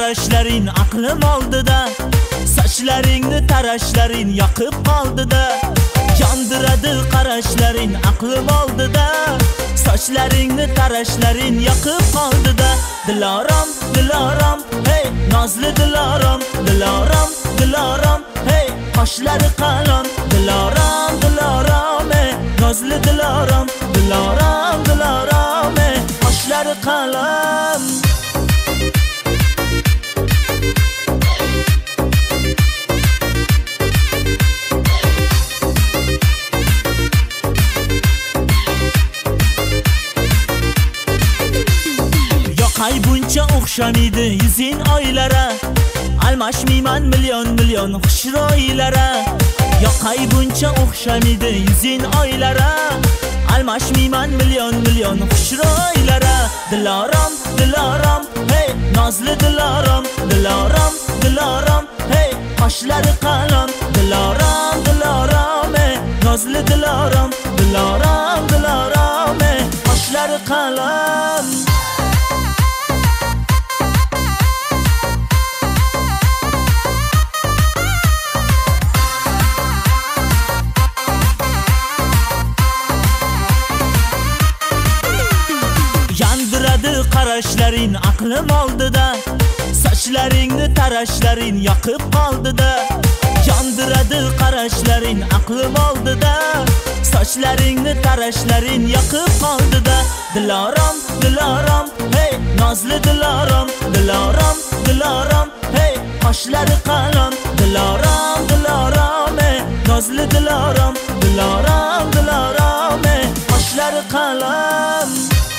qarashlaring aqlim oldida, sochlaringni tarashlaring yoqib qoldida. Yondiradi qarashlaring aqlim oldida, sochlaringni tarashlaring yoqib qoldida. Dilorom, dilorom, hey, nozli dilorom, dilorom, dilorom, hey, qoshlari qalon. Dilorom, dilorom, hey, nozli dilorom, dilorom, dilorom, hey, qoshlari qalon. Yoqay buncha o'xshamaydi yuzing oylara, almashmayman million million xushro'ylara. Yoqay buncha o'xshamaydi yuzing oylara, almashmayman million million xushro'ylara. Dilorom, dilorom, hey, nozli dilorom, dilorom, dilorom, hey, qoshlari qalon. Dilorom, dilorom, hey, nozli dilorom, dilorom, dilorom, hey, qoshlari qalon. Yondiradi qarashlaring aqlim oldida, sochlaringni tarashlaring yoqib qoldida. Yondiradi qarashlaring aqlim oldida, sochlaringni tarashlaring yoqib qoldida. Dilorom, dilorom, hey, nozli dilorom, dilorom, dilorom, hey, qoshlari qalon. Dilorom, dilorom, hey, nozli dilorom, dilorom, dilorom, hey, qoshlari qalon.